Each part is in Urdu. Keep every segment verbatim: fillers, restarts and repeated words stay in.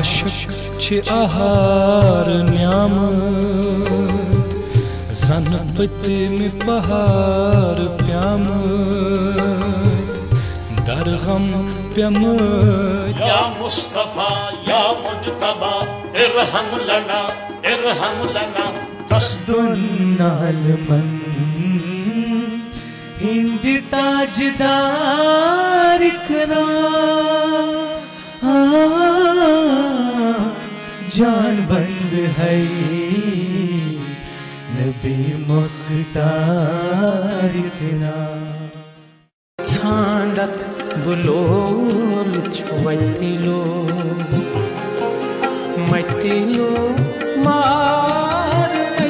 عاشق چھ آہار نیامت زن پتم پہار پیامت در غم پیامت یا مصطفیٰ یا مجتبیٰ ارحم لنا ارحم لنا دنال من ہند تاجدار کنا جان بند ہے نبی مختار کنا چھاندت بلول چھویتلو متلو مار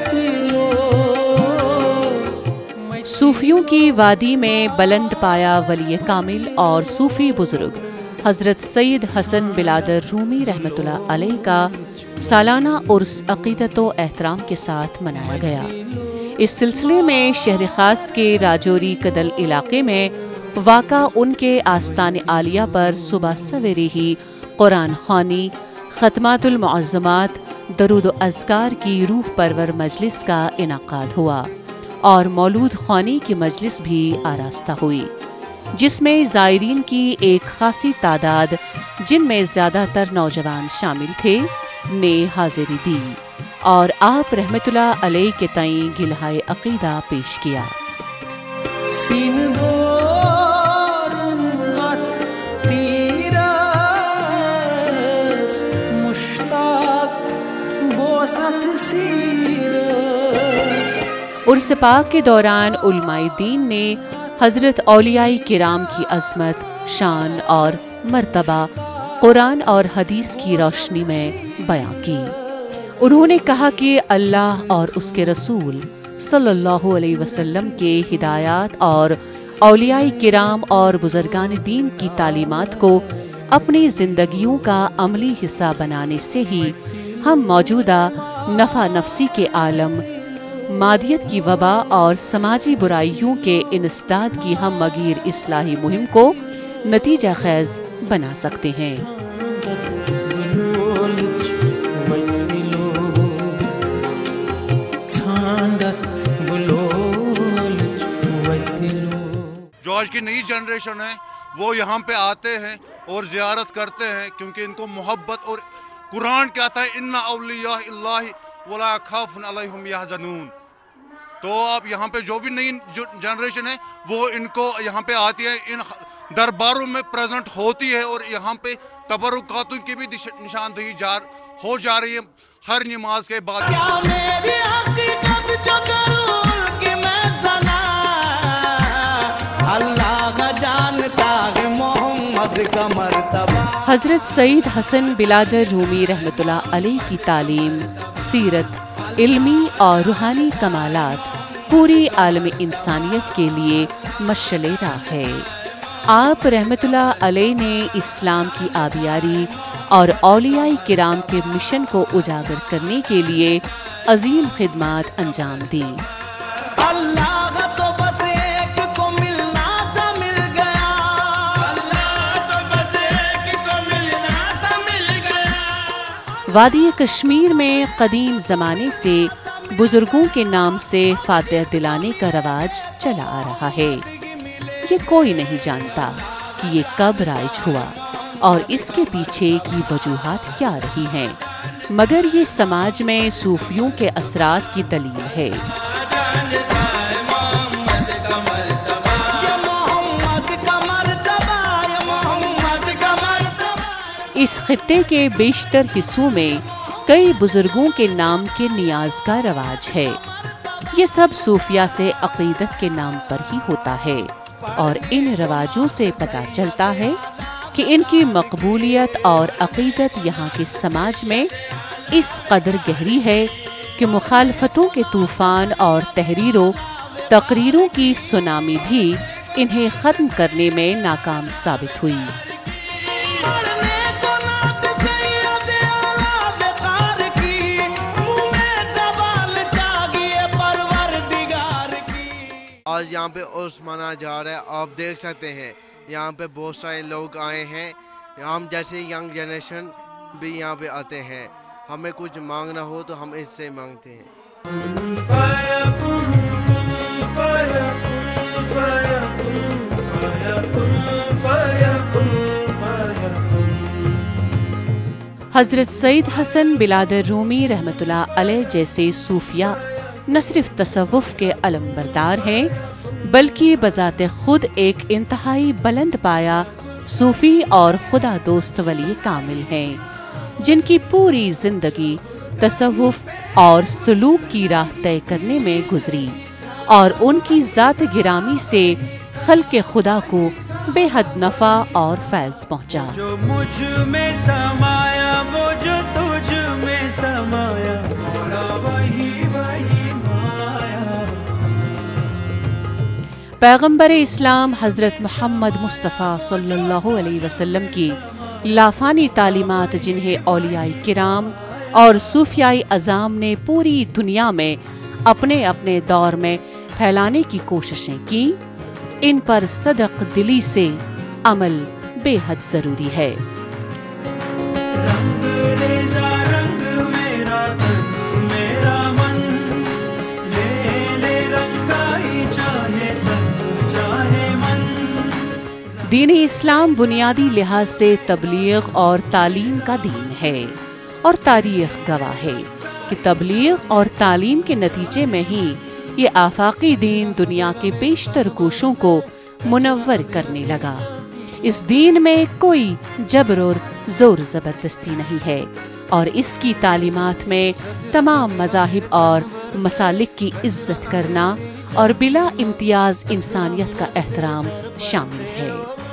صوفیوں کی وادی میں بلند پایا ولی کامل اور صوفی بزرگ حضرت سید حسن بلادر رومی رحمۃ اللہ علیہ کا سالانہ عرس عقیدت و احترام کے ساتھ منایا گیا۔ اس سلسلے میں شہر خاص کے راجوری کدل علاقے میں واقع ان کے آستان عالیہ پر صبح سویرے ہی قرآن خوانی، ختمات المعظمات، درود و اذکار کی روح پرور مجلس کا انعقاد ہوا اور مولود خوانی کی مجلس بھی آراستہ ہوئی، جس میں زائرین کی ایک خاصی تعداد، جن میں زیادہ تر نوجوان شامل تھے، نے حاضری دی اور آپ رحمت اللہ علیہ کے تئیں گلہائے عقیدہ پیش کیا۔ عرس پاک کے دوران علماء دین نے حضرت اولیاء کرام کی عظمت، شان اور مرتبہ قرآن اور حدیث کی روشنی میں بیان کی۔ انہوں نے کہا کہ اللہ اور اس کے رسول صلی اللہ علیہ وسلم کے ہدایات اور اولیاء کرام اور بزرگان دین کی تعلیمات کو اپنی زندگیوں کا عملی حصہ بنانے سے ہی ہم موجودہ نفع نفسی کے عالم، مادیت کی وبا اور سماجی برائیوں کے انسداد کی ہم مغیر اصلاحی مہم کو نتیجہ خیز بنا سکتے ہیں۔ جو آج کی نئی جنریشن ہے وہ یہاں پہ آتے ہیں اور زیارت کرتے ہیں، کیونکہ ان کو محبت، اور قرآن کہتا ہے ان اولیاء اللہ ولا خوف علیہم یحزنون۔ تو آپ یہاں پہ جو بھی نئی جنریشن ہے وہ ان کو یہاں پہ آتی ہے، ان درباروں میں پریزنٹ ہوتی ہے، اور یہاں پہ تبرکاتوں کی بھی نشاندہی جار ہو جا رہی ہے ہر نماز کے بعد۔ حضرت سید حسن بلادر رومی رحمۃ اللہ علیہ کی تعلیم، سیرت، علمی اور روحانی کمالات پوری عالم انسانیت کے لیے مشعل راہ ہے۔ آپ رحمۃ اللہ علیہ نے اسلام کی آبیاری اور اولیاء کرام کے مشن کو اجاگر کرنے کے لیے عظیم خدمات انجام دیں۔ وادی کشمیر میں قدیم زمانے سے بزرگوں کے نام سے فاتح دلانے کا رواج چلا آ رہا ہے۔ یہ کوئی نہیں جانتا کہ یہ کب رائج ہوا اور اس کے پیچھے کی وجوہات کیا رہی ہیں، مگر یہ سماج میں صوفیوں کے اثرات کی دلیل ہے۔ اس خطے کے بیشتر حصوں میں کئی بزرگوں کے نام کے نیاز کا رواج ہے۔ یہ سب صوفیہ سے عقیدت کے نام پر ہی ہوتا ہے، اور ان رواجوں سے پتہ چلتا ہے کہ ان کی مقبولیت اور عقیدت یہاں کے سماج میں اس قدر گہری ہے کہ مخالفتوں کے طوفان اور تحریروں تقریروں کی سونامی بھی انہیں ختم کرنے میں ناکام ثابت ہوئی۔ آج یہاں پہ عرس مانا جا رہا ہے، آپ دیکھ سکتے ہیں یہاں پہ بہت سارے لوگ آئے ہیں۔ ہم جیسے ینگ جنریشن بھی یہاں پہ آتے ہیں. ہمیں کچھ مانگنا ہو تو ہم اس سے مانگتے ہیں. حضرت سید حسن بلادر رومی رحمۃ اللہ علیہ جیسے صوفیاء نہ صرف تصوف کے علم بردار ہیں بلکہ بذات خود ایک انتہائی بلند پایا صوفی اور خدا دوست ولی کامل ہیں جن کی پوری زندگی تصوف اور سلوک کی راہ طے کرنے میں گزری اور ان کی ذات گرامی سے خلق خدا کو بے حد نفع اور فیض پہنچا. جو مجھ میں سمایا وہ جو تجھ میں سمایا مولا وہی وہی مایا. پیغمبر اسلام حضرت محمد مصطفیٰ صلی اللہ علیہ وسلم کی لافانی تعلیمات جنہیں اولیاء کرام اور صوفیائی اعظام نے پوری دنیا میں اپنے اپنے دور میں پھیلانے کی کوششیں کی، ان پر صدق دلی سے عمل بے حد ضروری ہے. رنگ ریزا رنگ میرا تن میرا من لے لے رنگائی چاہے تن چاہے من. دین اسلام بنیادی لحاظ سے تبلیغ اور تعلیم کا دین ہے اور تاریخ گواہ ہے کہ تبلیغ اور تعلیم کے نتیجے میں ہی یہ آفاقی دین دنیا کے بیشتر گوشوں کو منور کرنے لگا. اس دین میں کوئی جبر اور زور زبردستی نہیں ہے اور اس کی تعلیمات میں تمام مذاہب اور مسالک کی عزت کرنا اور بلا امتیاز انسانیت کا احترام شامل ہے.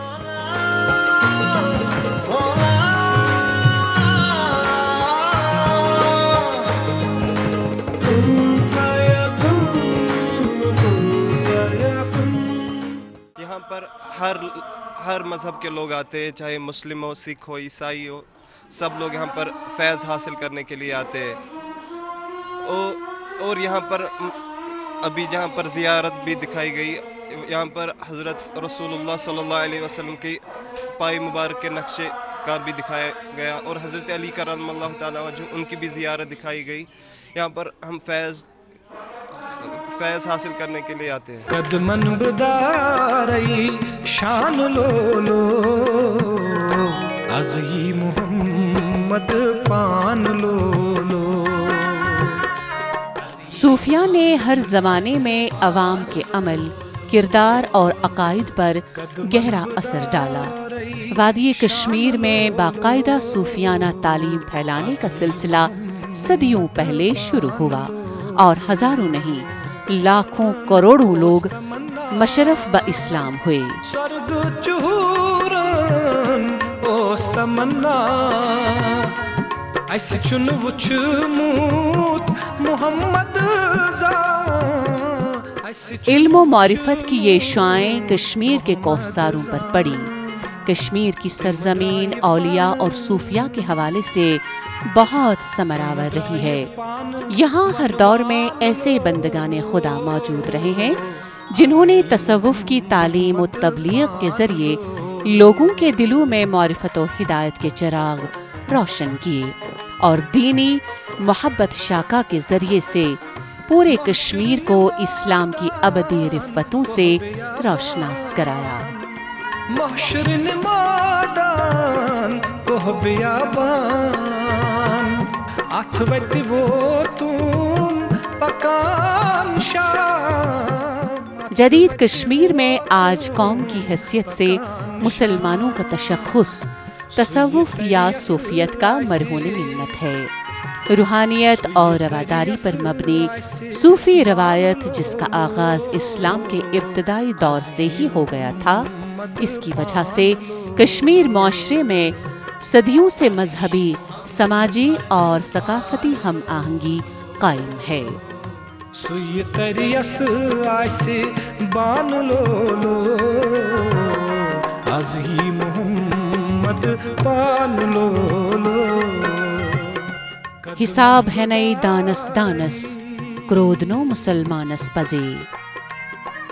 یہاں پر ہر ہر مذہب کے لوگ آتے ہیں، چاہے مسلم ہو، سکھ ہو، عیسائی ہو، سب لوگ یہاں پر فیض حاصل کرنے کے لیے آتے ہیں. اور یہاں پر ابھی جہاں پر زیارت بھی دکھائی گئی، یہاں پر حضرت رسول اللہ صلی اللہ علیہ وسلم کی پائے مبارک کے نقشے کا بھی دکھایا گیا اور حضرت علی کرم اللہ تعالیٰ وجہ ان کی بھی زیارت دکھائی گئی. یہاں پر ہم فیض فیض حاصل کرنے کے لیے آتے ہیں. قدمن بدارئی شان لو لو ازہی محمد پان لو لو. صوفیاء نے ہر زمانے میں عوام کے عمل، کردار اور عقائد پر گہرا اثر ڈالا. وادی کشمیر میں باقاعدہ صوفیانہ تعلیم پھیلانے کا سلسلہ صدیوں پہلے شروع ہوا اور ہزاروں نہیں لاکھوں کروڑوں لوگ مشرف با اسلام ہوئے. سرگ چہورن اوس تمنا اس چن وچھموت محمد زا. علم و معرفت کی یہ شعائیں کشمیر کے کوثاروں پر پڑی. کشمیر کی سرزمین اولیاء اور صوفیاء کے حوالے سے بہت ثمرآور رہی ہے. یہاں ہر دور میں ایسے بندگان خدا موجود رہے ہیں جنہوں نے تصوف کی تعلیم و تبلیغ کے ذریعے لوگوں کے دلوں میں معرفت و ہدایت کے چراغ روشن کیے اور دینی محبت شاکا کے ذریعے سے پورے کشمیر کو اسلام کی ابدی رفتوں سے روشناس کرایا. محشر نمادان کوہ بیابان اتھوتی وہ تم پکان شام. جدید کشمیر میں آج قوم کی حیثیت سے مسلمانوں کا تشخص تصوف یا صوفیت کا مرہون منت ہے. روحانیت اور رواداری پر مبنی صوفی روایت جس کا آغاز اسلام کے ابتدائی دور سے ہی ہو گیا تھا، اس کی وجہ سے کشمیر معاشرے میں صدیوں سے مذہبی، سماجی اور ثقافتی ہم آہنگی قائم ہے. سوئی تریس آئیسی بان لو لو ازہی محمد پان لو لو. حساب ہے نئی دانس دانس کرودنو مسلمانس پزے.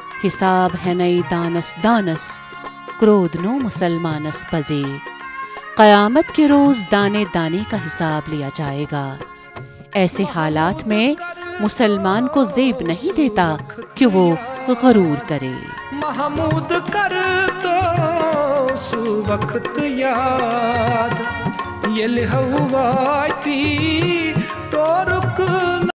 حساب ہے نئی دانس دانس کرودنو مسلمانس پزے. قیامت کے روز دانے دانے کا حساب لیا جائے گا۔ ایسے حالات میں مسلمان کو زیب نہیں دیتا کہ وہ غرور کرے۔ محمود کر تو سو وقت یاد یہ لہواتی تو رکنا